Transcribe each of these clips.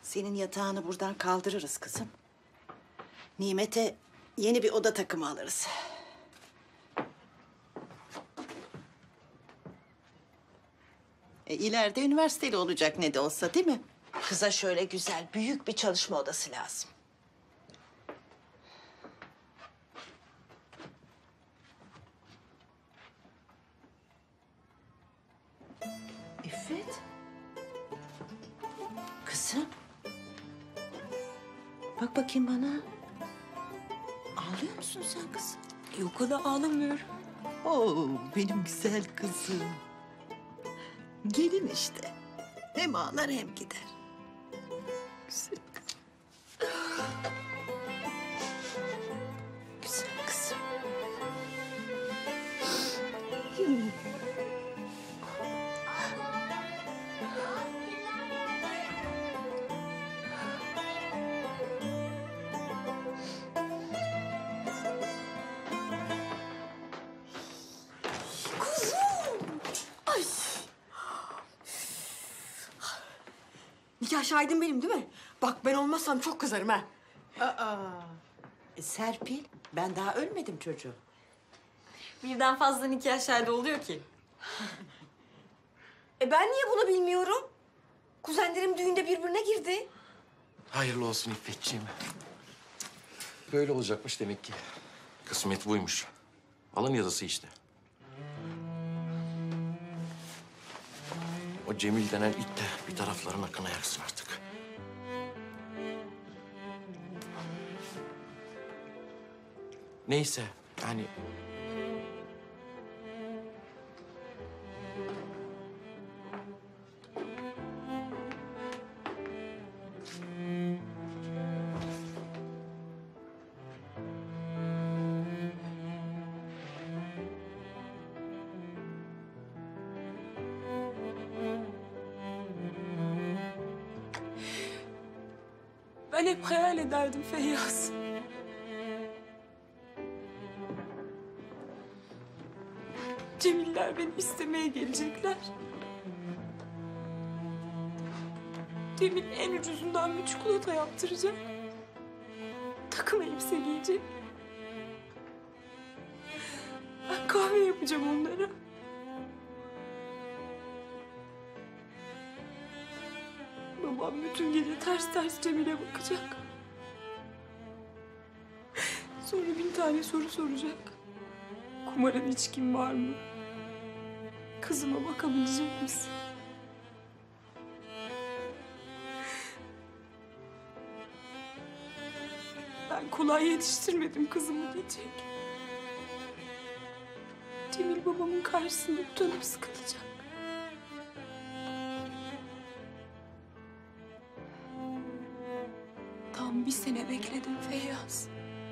Senin yatağını buradan kaldırırız kızım. Nimet'e yeni bir oda takımı alırız. İleride üniversiteli olacak ne de olsa, değil mi? Kıza şöyle güzel, büyük bir çalışma odası lazım. İffet. Kızım. Bak bakayım bana. Ağlıyor musun sen kızım? Yok, o da ağlamıyorum. Oo, benim güzel kızım. Gelin işte. Hem ağlar hem gider. Güzel kızım. Güzel kızım. Ay. Nikah şahidim benim değil mi? Bak ben olmazsam çok kızarım ha. Serpil, ben daha ölmedim çocuğum. Birden fazla nikah şahidi oluyor ki. Ben niye bunu bilmiyorum? Kuzenlerim düğünde birbirine girdi. Hayırlı olsun İffetciğim. Böyle olacakmış demek ki. Kısmet buymuş. Alın yazısı işte. O Cemil denen it de bir taraflarına kına yaksın artık. Neyse yani... Ben hep hayal ederdim Feyyaz. Cemiller beni istemeye gelecekler. Cemil en ucuzundan bir çikolata yaptıracak. Takım elbise giyecek. Ben kahve yapacağım onlara. Babam bütün gece ters ters Cemil'e bakacak. Sonra 1000 tane soru soracak. Kumarın içkin var mı? Kızıma bakabilecek misin? Ben kolay yetiştirmedim kızımı diyecek. Cemil babamın karşısında utanıp sıkılacak. Tam 1 sene bekledim Feyyaz.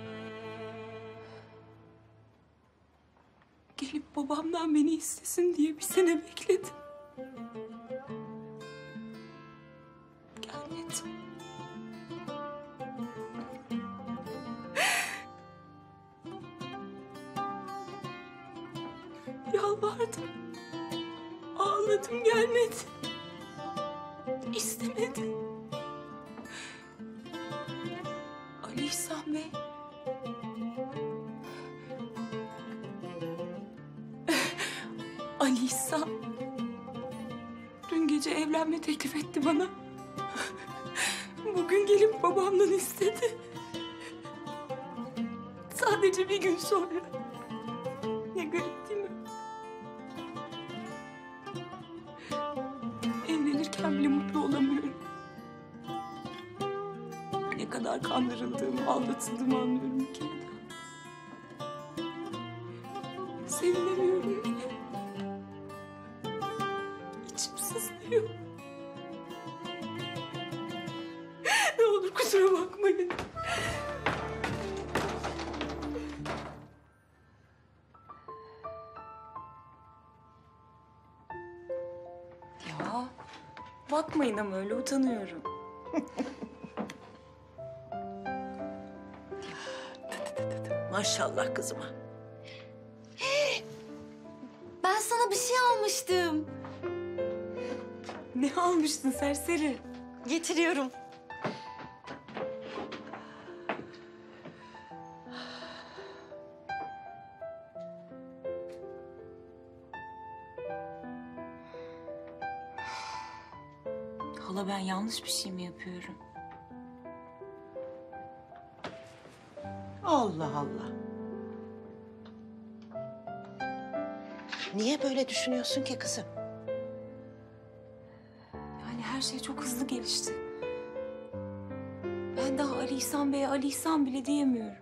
Gelip babamdan beni istesin diye 1 sene bekledim. Gelmedi. Yalvardım. Ağladım, gelmedi. İstemedi. Ali İhsan Bey. Ali İhsan. Dün gece evlenme teklif etti bana. Bugün gelip babamdan istedi. Sadece 1 gün sonra. Ne garip değil mi? Evlenirken bile mutlu olamıyorum. Ne kadar kandırıldığımı, aldatıldığımı anlıyorum bir kere daha. Sevinemiyorum bile. İçim sızlıyor. Ne olur kusura bakmayın. Ya bakmayın ama öyle utanıyorum. Maşallah kızıma. Ben sana bir şey almıştım. Ne almıştın serseri? Getiriyorum. Hala ben yanlış bir şey mi yapıyorum? Allah Allah. Niye böyle düşünüyorsun ki kızım? Yani her şey çok hızlı gelişti. Ben daha Ali İhsan Bey'e Ali İhsan bile diyemiyorum.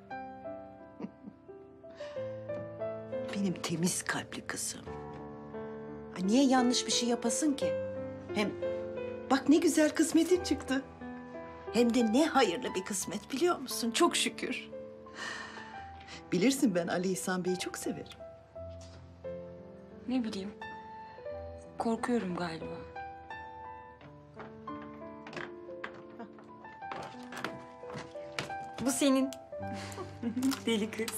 Benim temiz kalpli kızım. Ay, niye yanlış bir şey yapasın ki? Hem bak ne güzel kısmetin çıktı. Hem de ne hayırlı bir kısmet biliyor musun? Çok şükür. Bilirsin ben Ali İhsan Bey'i çok severim. Ne bileyim. Korkuyorum galiba. Bu senin. Deli kız.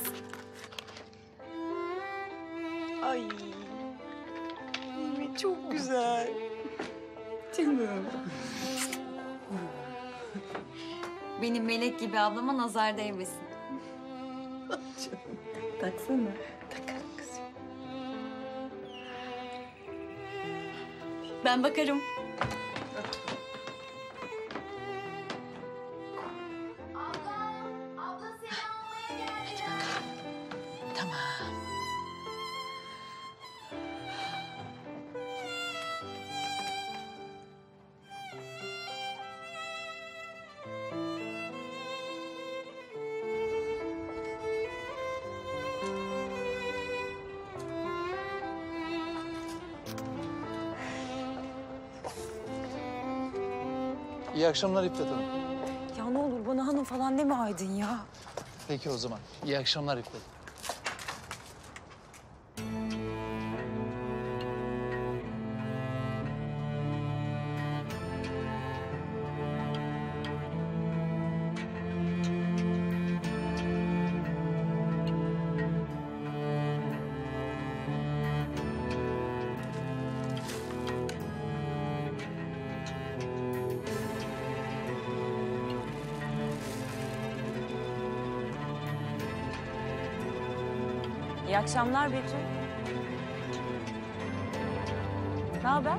Ay. Nimet çok güzel. Canım. Benim melek gibi ablama nazar değmesin. Taksana. Takarım kızım. Ben bakarım. Tamam. İyi akşamlar İffet Hanım. Ya ne olur bana hanım falan deme Aydın ya. Peki o zaman. İyi akşamlar İffet. İyi akşamlar Betül. Ne haber?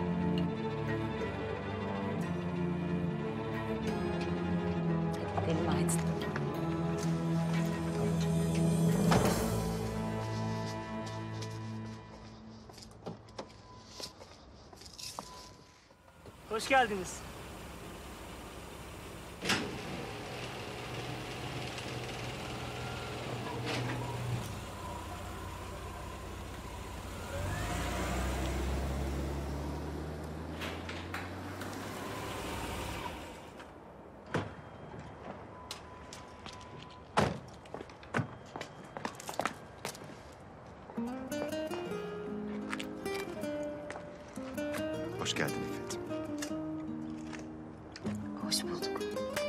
Gidelim Aydın. Hoş geldiniz. Hoş geldin İffet. Hoş bulduk.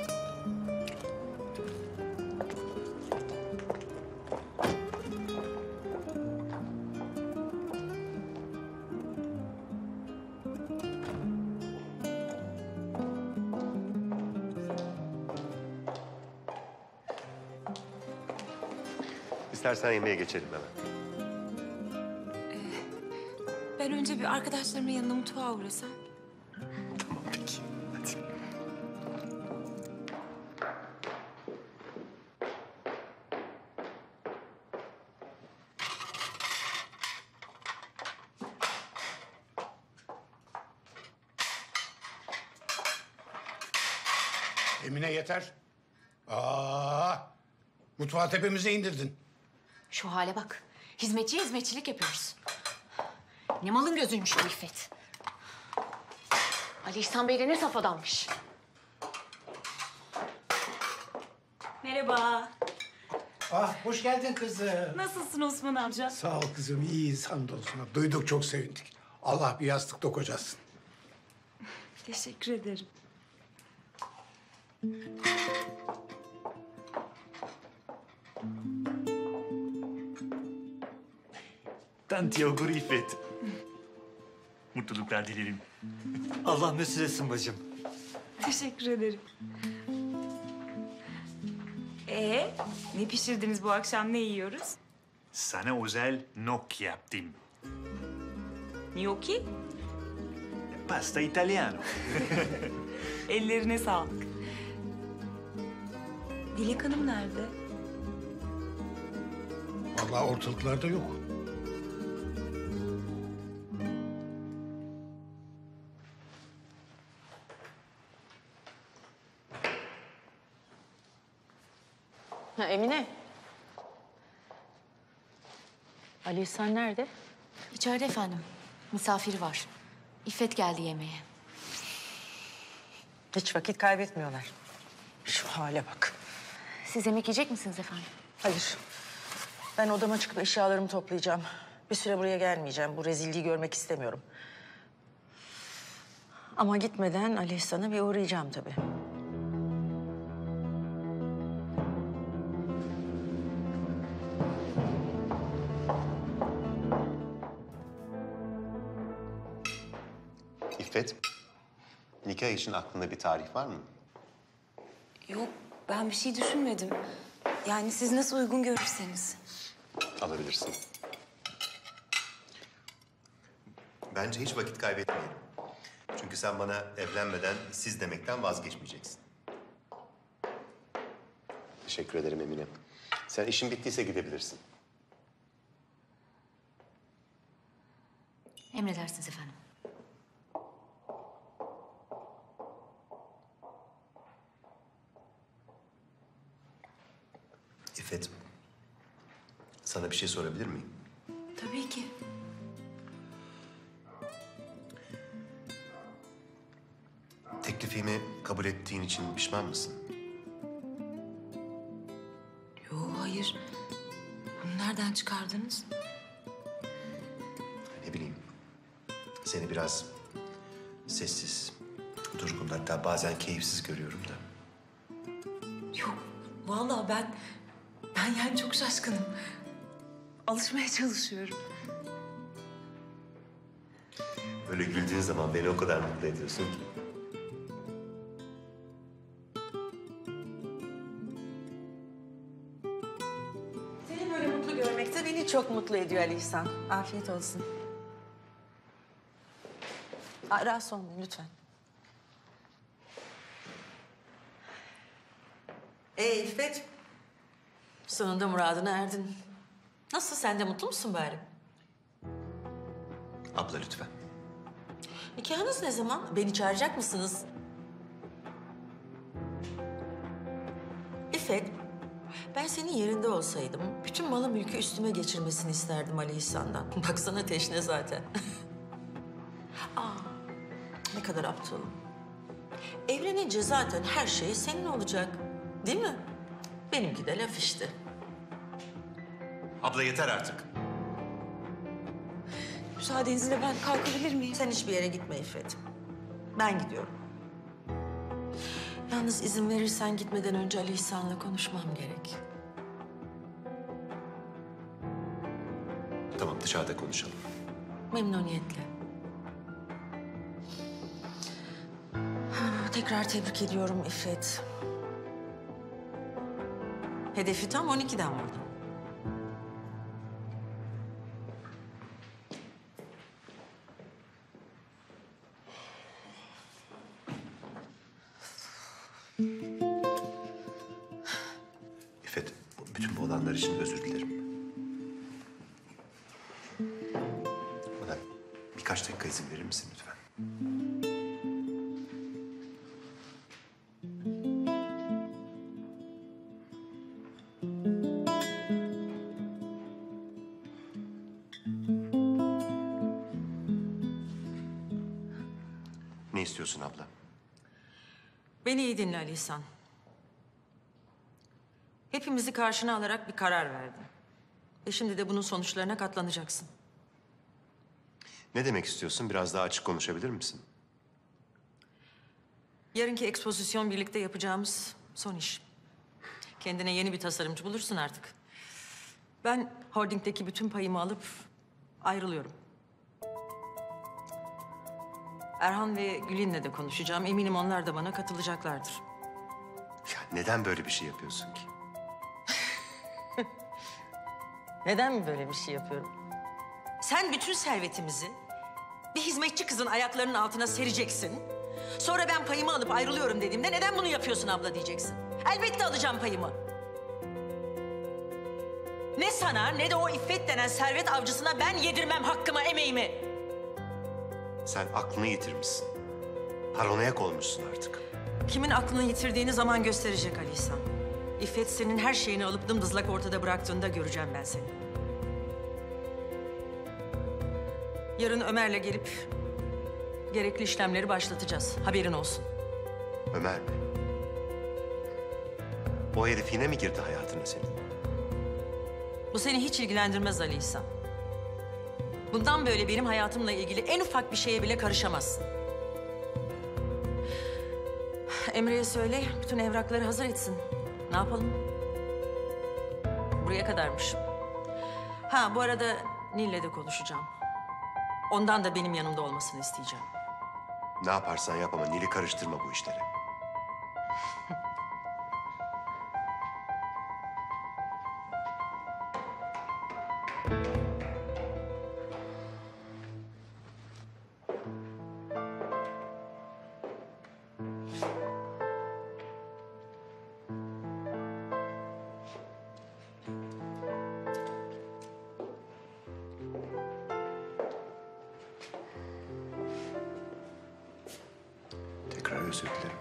İstersen yemeğe geçelim hemen. Ben önce bir arkadaşlarımın yanına mutfağa uğrasam. Tamam peki. Hadi. Emine yeter. Mutfağı tepemize indirdin. Şu hale bak. Hizmetçiye hizmetçilik yapıyoruz. Ne malın gözüymüş bu İffet. Ali İhsan Bey de ne saf adammış. Merhaba. Hoş geldin kızım. Nasılsın Osman amca? Sağ ol kızım, iyiyiz hamdolsun. Duyduk, çok sevindik. Allah bir yastıkta kocasın. Teşekkür ederim. Tantiyogur İffet. Mutluluklar dilerim. Allah mesut etsin bacım. Teşekkür ederim. Ne pişirdiniz bu akşam, ne yiyoruz? Sana özel nok yaptım. Gnocchi? Pasta italiano. Ellerine sağlık. Dilek Hanım nerede? Vallahi ortalıklarda yok. Ha, Emine. Ali İhsan nerede? İçeride efendim. Misafiri var. İffet geldi yemeğe. Hiç vakit kaybetmiyorlar. Şu hale bak. Siz yemek yiyecek misiniz efendim? Hayır. Ben odama çıkıp eşyalarımı toplayacağım. Bir süre buraya gelmeyeceğim. Bu rezilliği görmek istemiyorum. Ama gitmeden Ali İhsan'a bir uğrayacağım tabii. İffet, nikah için aklında bir tarih var mı? Yok, ben bir şey düşünmedim. Yani siz nasıl uygun görürseniz. Alabilirsin. Bence hiç vakit kaybetmeyelim. Çünkü sen bana evlenmeden siz demekten vazgeçmeyeceksin. Teşekkür ederim Emine. Sen işin bittiyse gidebilirsin. Emredersiniz efendim. İffet, sana bir şey sorabilir miyim? Tabii ki. Teklifimi kabul ettiğin için pişman mısın? Yok, hayır. Bunu nereden çıkardınız? Ne bileyim, seni biraz sessiz, durgun, hatta bazen keyifsiz görüyorum da. Yok, vallahi ben yani çok şaşkınım. Alışmaya çalışıyorum. Öyle güldüğün zaman beni o kadar mutlu ediyorsun ki. Seni böyle mutlu görmek de beni çok mutlu ediyor Ali İhsan. Afiyet olsun. Rahatsız olmayın lütfen. İffet. Sonunda muradına erdin. Nasıl, sen de mutlu musun bari? Abla lütfen. Nikahınız ne zaman? Beni çağıracak mısınız? İffet, ben senin yerinde olsaydım bütün malı mülkü üstüme geçirmesini isterdim Ali İhsan'dan. Baksana teşne zaten. Ne kadar aptalım. Evlenince zaten her şey senin olacak. Değil mi? Benimki de laf işte. Abla yeter artık. Müsaadenizle ben kalkabilir miyim? Sen hiçbir yere gitme İffet. Ben gidiyorum. Yalnız izin verirsen gitmeden önce Ali İhsan'la konuşmam gerek. Tamam, dışarıda konuşalım. Memnuniyetle. Tekrar tebrik ediyorum İffet. Hedefi tam 12'den vurdun. İffet, bütün bu olanlar için özür dilerim. Bana birkaç dakika izin verir misin lütfen? Ne istiyorsun abla? Beni iyi dinle Ali İhsan. Hepimizi karşına alarak bir karar verdin. Ve şimdi de bunun sonuçlarına katlanacaksın. Ne demek istiyorsun? Biraz daha açık konuşabilir misin? Yarınki ekspozisyon birlikte yapacağımız son iş. Kendine yeni bir tasarımcı bulursun artık. Ben holdingdeki bütün payımı alıp ayrılıyorum. Erhan ve Gülin'le de konuşacağım. Eminim onlar da bana katılacaklardır. Ya neden böyle bir şey yapıyorsun ki? Neden mi böyle bir şey yapıyorum? Sen bütün servetimizi bir hizmetçi kızın ayaklarının altına sereceksin. Sonra ben payımı alıp ayrılıyorum dediğimde neden bunu yapıyorsun abla diyeceksin. Elbette alacağım payımı. Ne sana ne de o İffet denen servet avcısına ben yedirmem hakkımı, emeğimi. Sen aklını yitirmişsin. Paranoyak olmuşsun artık. Kimin aklını yitirdiğini zaman gösterecek Ali İhsan. İffet senin her şeyini alıp dımdızlak ortada bıraktığında göreceğim ben seni. Yarın Ömer'le gelip gerekli işlemleri başlatacağız. Haberin olsun. Ömer mi? O herif yine mi girdi hayatına senin? Bu seni hiç ilgilendirmez Ali İhsan. Bundan böyle benim hayatımla ilgili en ufak bir şeye bile karışamazsın. Emre'ye söyle, bütün evrakları hazır etsin. Ne yapalım? Buraya kadarmış. Ha, bu arada Nil'le de konuşacağım. Ondan da benim yanımda olmasını isteyeceğim. Ne yaparsan yap ama Nil'i karıştırma bu işlere. Tekrar özür dilerim.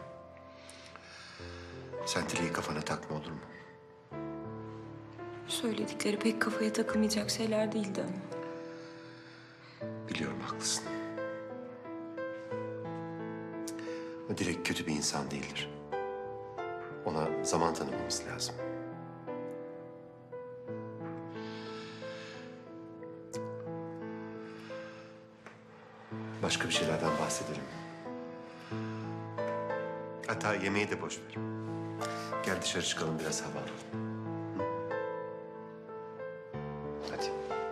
Sen dileği kafana takma, olur mu? Söyledikleri pek kafaya takılmayacak şeyler değildi ama. Biliyorum, haklısın. Ama Dilek kötü bir insan değildir. Ona zaman tanımamız lazım. Başka bir şeylerden bahsedelim. Hatta yemeği de boş ver. Gel dışarı çıkalım, biraz hava alalım. Hı? Hadi.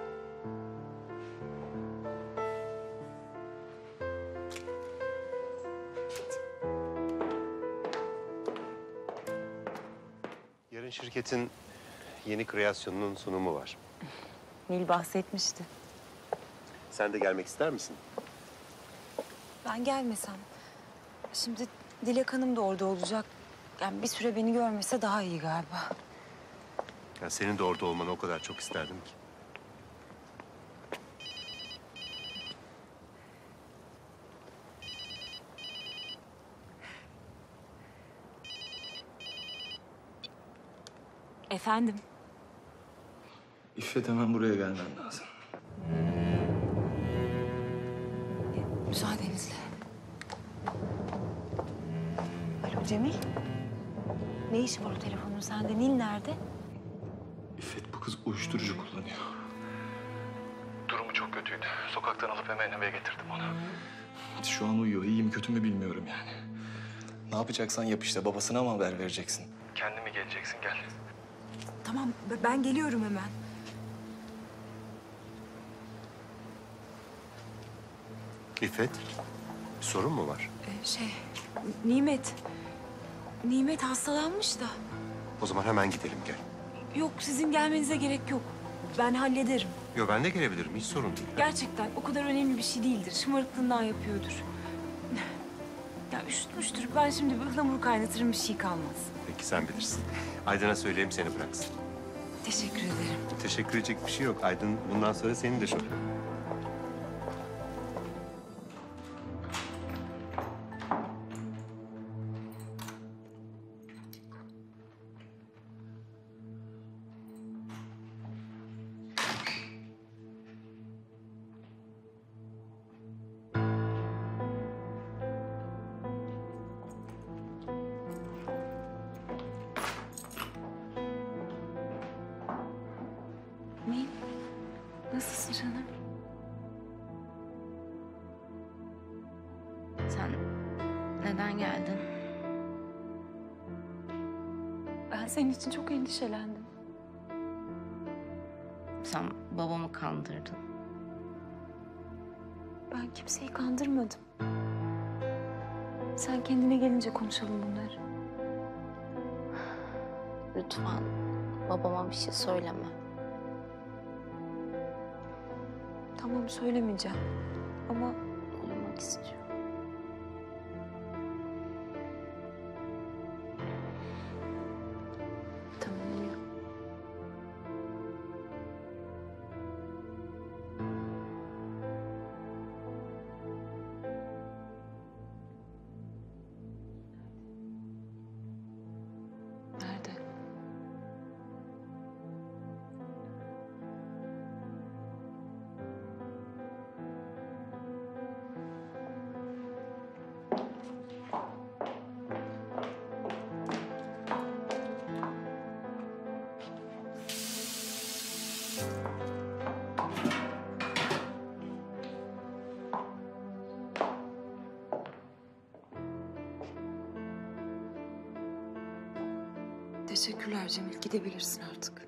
Yarın şirketin yeni kreasyonunun sunumu var. Nil bahsetmişti. Sen de gelmek ister misin? Ben gelmesem. Şimdi Dilek Hanım da orada olacak. Yani bir süre beni görmese daha iyi galiba. Ya senin de orada olmanı o kadar çok isterdim ki. Efendim? İffet, hemen buraya gelmen lazım. Müsaadenizle. Alo Cemil. Ne işi var o telefonun sende? Nil nerede? İffet, bu kız uyuşturucu kullanıyor. Durumu çok kötüydü. Sokaktan alıp hemen eve getirdim onu. Şu an uyuyor. İyi mi kötü mü bilmiyorum yani. Ne yapacaksan yap işte. Babasına mı haber vereceksin? Kendi mi geleceksin? Gel. Tamam ben geliyorum hemen. İffet, bir sorun mu var? Nimet. Nimet hastalanmış da. O zaman hemen gidelim, gel. Yok sizin gelmenize gerek yok. Ben hallederim. Yo, ben de gelebilirim, hiç sorun değil. Gerçekten o kadar önemli bir şey değildir. Şımarıklığından yapıyordur. Ya üşütmüştür. Ben şimdi bir ıhlamur kaynatırım, bir şey kalmaz. Peki, sen bilirsin. Aydın'a söyleyeyim, seni bıraksın. Teşekkür ederim. Teşekkür edecek bir şey yok. Aydın bundan sonra senin de şoförün. Nil, nasılsın canım? Sen neden geldin? Ben senin için çok endişelendim. Sen babamı kandırdın. Ben kimseyi kandırmadım. Sen kendine gelince konuşalım bunları. Lütfen babama bir şey söyleme. Tamam söylemeyeceğim. Ama istiyor. Tamam uyu. Nerede? Teşekkürler Cemil. Gidebilirsin artık.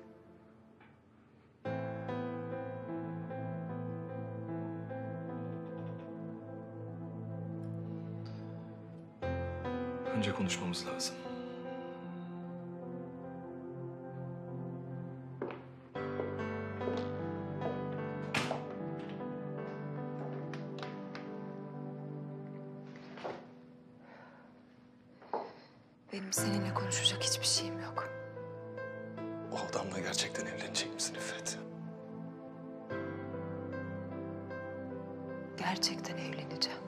Önce konuşmamız lazım. Benim seninle konuşacak hiçbir şeyim yok. O adamla gerçekten evlenecek misin İffet? Gerçekten evleneceğim.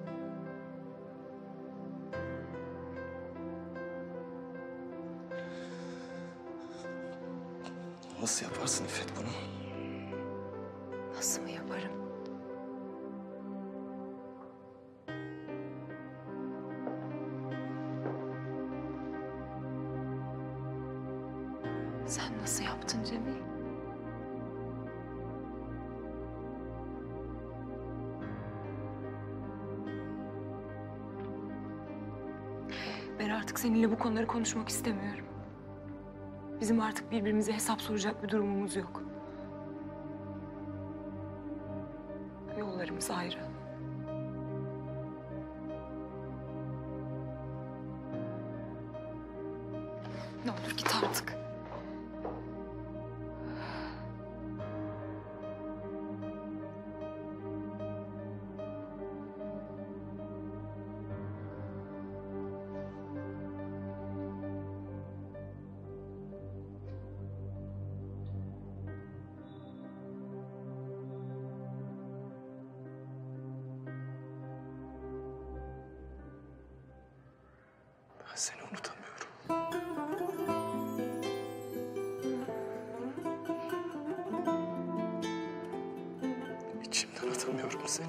Nasıl yaparsın İffet bunu? Nasıl mı yaparım? Sen nasıl yaptın Cemil? Ben artık seninle bu konuları konuşmak istemiyorum. Bizim artık birbirimize hesap soracak bir durumumuz yok. Yollarımız ayrı. Ne olur git artık. Ben seni unutamıyorum. İçimden atamıyorum seni.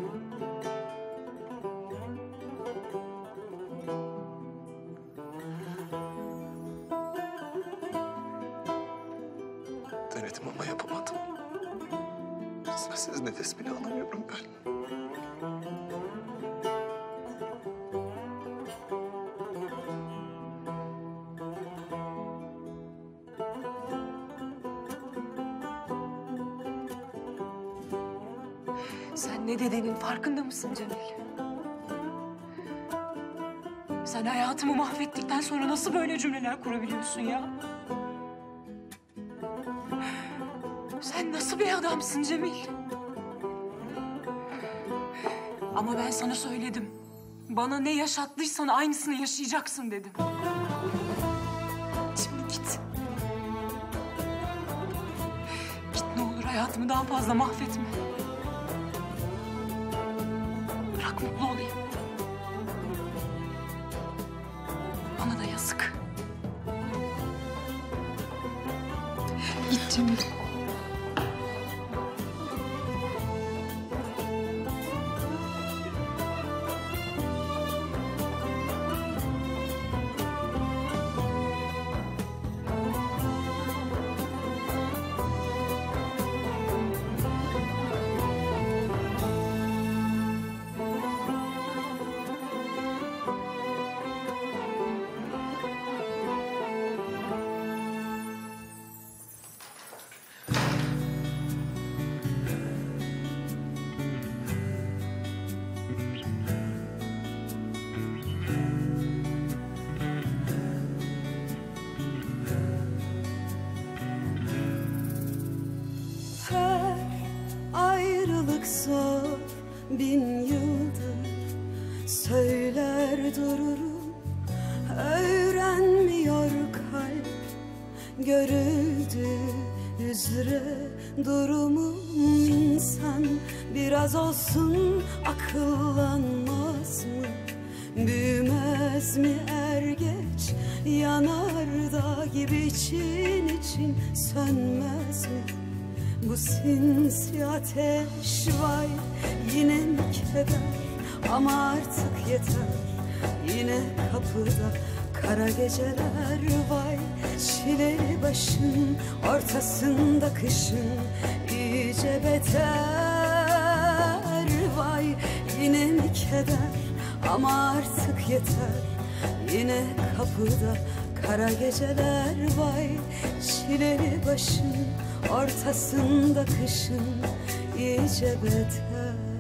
Denedim ama yapamadım. Sensiz nefes bile alamıyorum ben. Sen ne dediğinin farkında mısın Cemil? Sen hayatımı mahvettikten sonra nasıl böyle cümleler kurabiliyorsun ya? Sen nasıl bir adamsın Cemil? Ama ben sana söyledim. Bana ne yaşattıysan aynısını yaşayacaksın dedim. Şimdi git. Git ne olur, hayatımı daha fazla mahvetme. Bırak mutlu olayım. Bana da yazık. Git Cemil. Her ayrılık zor, bin yıldır Söyler dururum, öğrenmiyor kalp. Görüldüğü üzere durumum insan. Biraz olsun akıllanmaz mı? Büyümez mi er geç? Yanardağ gibi için için sönmez mi? Bu sinsi ateş vay, yine mi keder? Ama artık yeter, yine kapıda kara geceler vay. Çileli başın ortasında kışın iyice beter vay. Yine mi keder? Ama artık yeter, yine kapıda kara geceler vay. Çileli başın ortasında kışın iyice beter.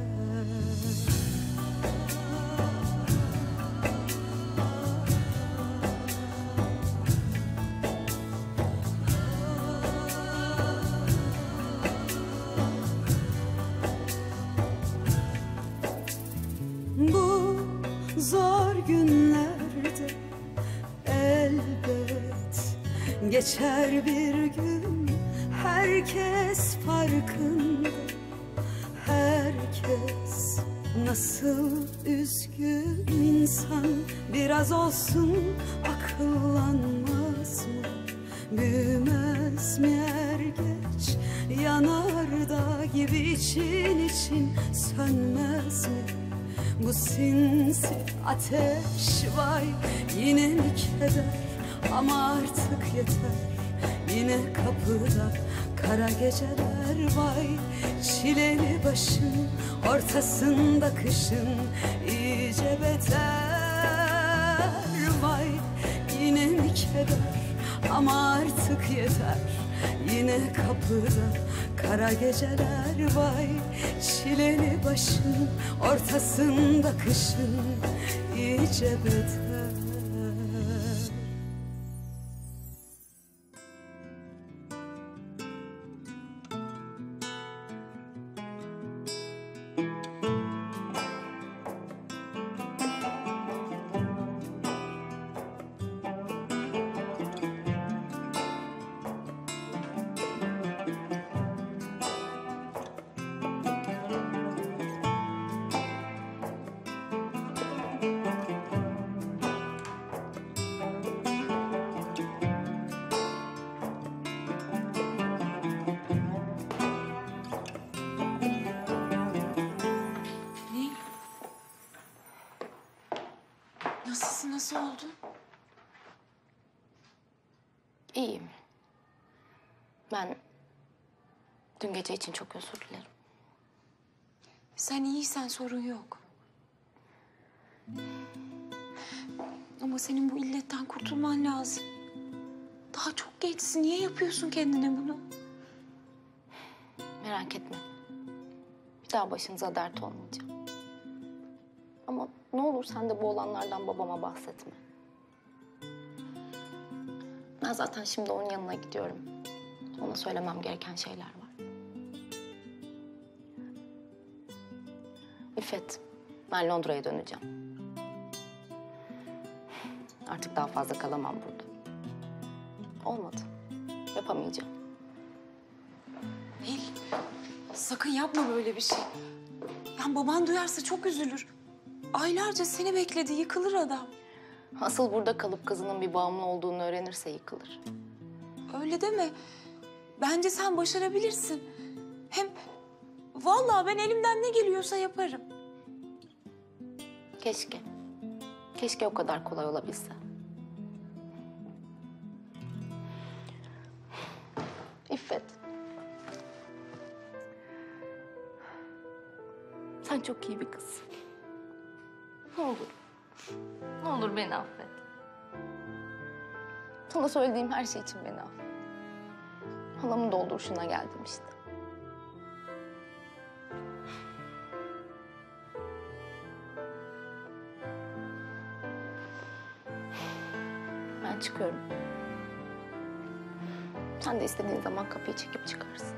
Bu zor günlerde elbet geçer bir gün. Herkes farkında, herkes nasıl üzgün insan. Biraz olsun akıllanmaz mı? Büyümez mi er geç? Yanardağ gibi için için sönmez mi? Bu sinsi ateş vay, yine mi keder? Ama artık yeter, yine kapıda kara geceler vay. Çileli başın ortasında kışın iyice beter vay. Yine mi keder? Ama artık yeter, yine kapıda kara geceler vay. Çileli başın ortasında kışın iyice beter. Nasılsın, nasıl oldun? İyiyim. Ben dün gece için çok özür dilerim. Sen iyiysen sorun yok. Ama senin bu illetten kurtulman lazım. Daha çok gençsin. Niye yapıyorsun kendine bunu? Merak etme. Bir daha başınıza dert olmayacağım. Ama ne olur sen de bu olanlardan babama bahsetme. Ben zaten şimdi onun yanına gidiyorum. Ona söylemem gereken şeyler var. İffet, ben Londra'ya döneceğim. Artık daha fazla kalamam burada. Olmadı. Yapamayacağım. Nil, sakın yapma böyle bir şey. Yani baban duyarsa çok üzülür. Aylarca seni bekledi, yıkılır adam. Asıl burada kalıp kızının bir bağımlı olduğunu öğrenirse yıkılır. Öyle deme. Bence sen başarabilirsin. Hem vallahi ben elimden ne geliyorsa yaparım. Keşke. Keşke o kadar kolay olabilse. İffet. Sen çok iyi bir kızsın. Ne olur. Ne olur beni affet. Sana söylediğim her şey için beni affet. Halamın dolduruşuna geldim işte. Ben çıkıyorum. Sen de istediğin zaman kapıyı çekip çıkarsın.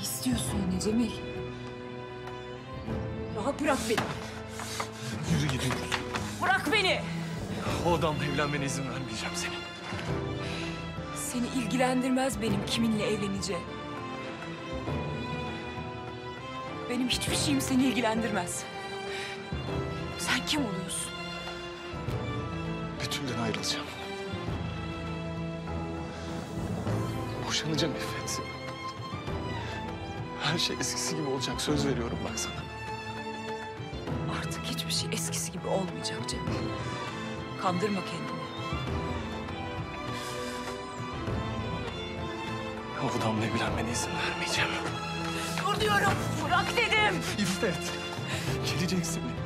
istiyorsun yine Cemil? Rahat bırak beni. Yürü gidiyoruz. Bırak beni. O adamla evlenmene izin vermeyeceğim senin. Seni ilgilendirmez benim kiminle evleneceğim. Benim hiçbir şeyim seni ilgilendirmez. Sen kim oluyorsun? Betül'den ayrılacağım. Boşanacağım İffet. Her şey eskisi gibi olacak. Söz veriyorum bak sana. Artık hiçbir şey eskisi gibi olmayacak Cemil. Kandırma kendini. O adamla evlenmene izin vermeyeceğim. Dur diyorum. Bırak dedim. İffet. Geleceksin.